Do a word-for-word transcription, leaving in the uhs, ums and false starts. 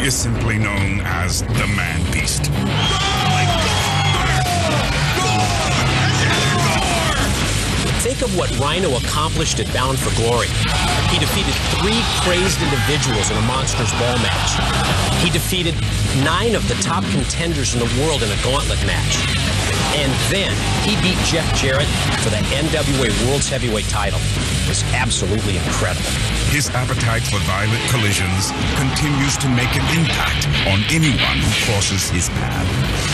is simply known as the Man-Beast. Think of what Rhino accomplished at Bound for Glory. He defeated three crazed individuals in a Monsters Ball match. He defeated nine of the top contenders in the world in a gauntlet match. And then he beat Jeff Jarrett for the N W A World's Heavyweight title. It was absolutely incredible. His appetite for violent collisions continues to make an impact on anyone who crosses his path.